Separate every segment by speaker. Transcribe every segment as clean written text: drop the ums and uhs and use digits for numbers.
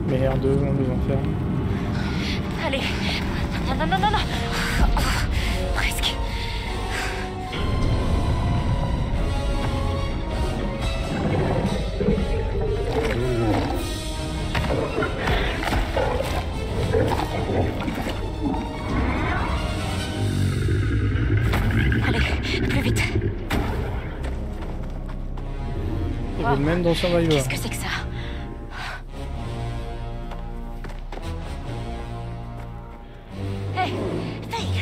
Speaker 1: Merde, on nous enferme.
Speaker 2: Allez. Non, non, non, non, non. Oh, presque. Allez, plus vite.
Speaker 1: Il veut même dans Survivor.
Speaker 2: Qu'est-ce que c'est que ça? Hé, Faye!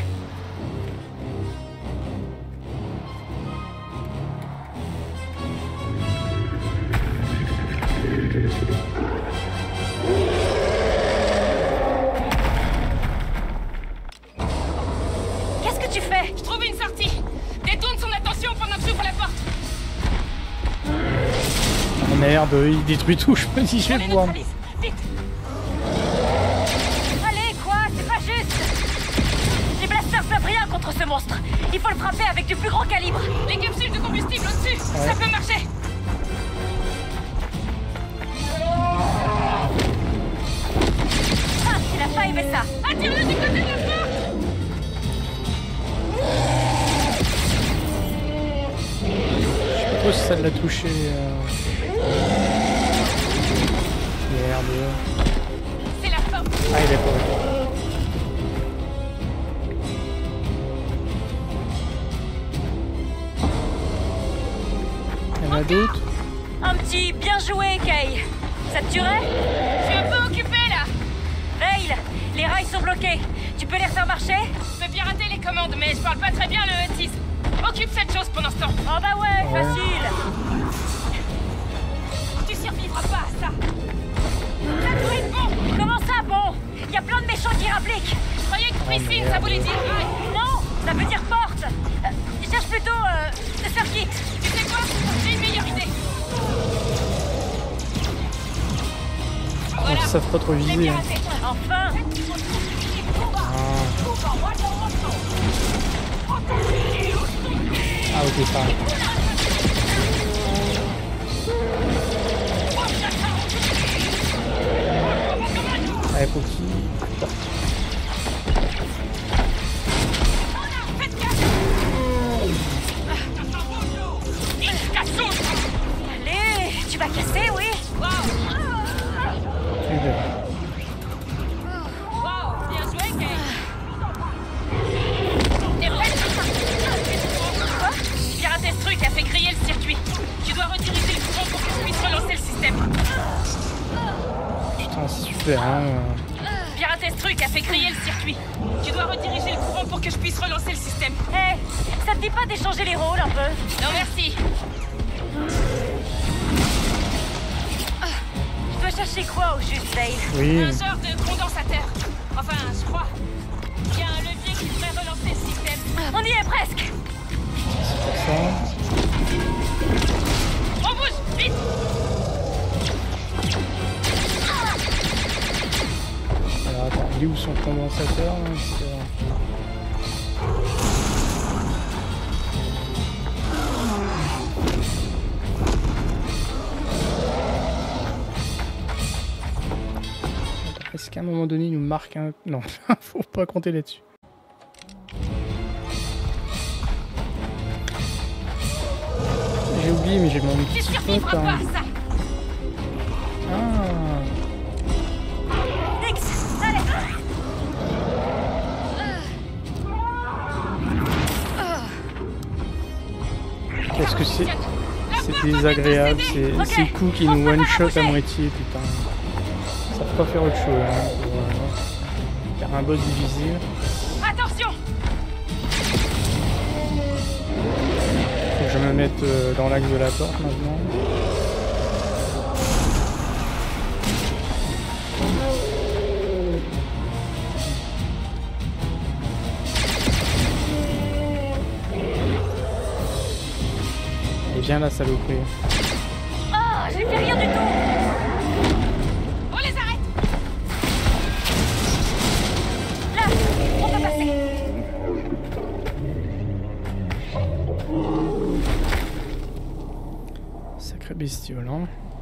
Speaker 2: Qu'est-ce que tu fais?
Speaker 3: Je trouve une sortie. Détourne son attention pendant que j'ouvre la porte.
Speaker 1: Oh merde, il détruit tout, je me dis je vais
Speaker 3: Allez,
Speaker 1: le voir.
Speaker 3: neutralise. Vite.
Speaker 2: Allez, quoi? C'est pas juste! Les blasters peuvent rien contre ce monstre! Il faut le frapper avec du plus grand calibre!
Speaker 3: Les capsules de combustible au-dessus. Ça peut marcher.
Speaker 2: Ah, il a pas aimé ça!
Speaker 3: Attire-le du côté de la porte.
Speaker 1: Je sais pas trop si ça l'a touché. Merde.
Speaker 3: C'est la fin.
Speaker 1: Ah, il est pas vrai. Il y en a d'autres?
Speaker 2: Un petit bien joué, Kay! Ça te tuerait?
Speaker 3: Je suis un peu occupée là.
Speaker 2: Veil, les rails sont bloqués. Tu peux les refaire marcher?
Speaker 3: Je peux pirater les commandes, mais je parle pas très bien le Otis. Occupe cette chose pendant ce temps.
Speaker 2: Oh bah ouais,
Speaker 1: Ouais.
Speaker 2: facile!
Speaker 3: Tu survivras pas à ça. Ça doit être bon.
Speaker 2: Comment ça, bon? Il y a plein de méchants qui rappliquent!
Speaker 3: Je croyais que piscine, ça voulait dire rail.
Speaker 2: Non, ça veut dire porte! Cherche plutôt, circuit!
Speaker 3: Tu sais quoi? J'ai une meilleure idée. Voilà.
Speaker 1: Ils savent pas trop
Speaker 3: Je l'ai
Speaker 1: viser. Hein.
Speaker 3: piraté.
Speaker 2: Enfin!
Speaker 1: Ah ok, ça arrive. Allez, faut qu'il...
Speaker 2: Allez, tu vas casser, oui?
Speaker 3: Wow, bien joué, Kay. T'es prête?
Speaker 2: Quoi?
Speaker 3: Pirater ce truc a fait griller le circuit. Tu dois rediriger le courant pour que je puisse relancer le système.
Speaker 1: Putain, c'est super, hein.
Speaker 3: Pirater ce truc a fait griller le circuit. Tu dois rediriger le courant pour que je puisse relancer le système.
Speaker 2: Hé, ça te dit pas d'échanger les rôles un peu?
Speaker 3: Non, merci.
Speaker 2: Je dois chercher quoi au juste, Dale?
Speaker 1: Oui.
Speaker 3: Un genre de condensateur. Enfin, je crois. Il y a un levier qui devrait relancer le système.
Speaker 2: On y est presque!
Speaker 1: C'est pour ça.
Speaker 3: On bouge, vite.
Speaker 1: Alors attends, il est où son condensateur là, est-ce qu'à un moment donné il nous marque un... Non, faut pas compter là-dessus. J'ai oublié mais j'ai mon
Speaker 3: Tu
Speaker 1: petit
Speaker 3: survivras
Speaker 1: pote.
Speaker 3: pas
Speaker 1: Hein.
Speaker 3: à ça.
Speaker 1: Ah,
Speaker 2: Nix, allez!
Speaker 1: qu'est-ce que c'est?
Speaker 3: La
Speaker 1: C'est
Speaker 3: porte va
Speaker 1: désagréable,
Speaker 3: bientôt céder.
Speaker 1: c'est
Speaker 2: Ok,
Speaker 1: cool qui
Speaker 2: on
Speaker 1: nous
Speaker 2: prépare à
Speaker 1: one-shot à
Speaker 2: bouger.
Speaker 1: moitié, putain. Ça peut pas faire autre chose, hein, pour faire un boss difficile.
Speaker 3: Attention.
Speaker 1: Faut que je me mette dans l'axe de la porte maintenant. Et viens la saloperie.
Speaker 2: Oh, j'ai fait rien du tout!
Speaker 3: On les arrête.
Speaker 2: Là, on peut passer!
Speaker 1: Sacré bestiole, hein.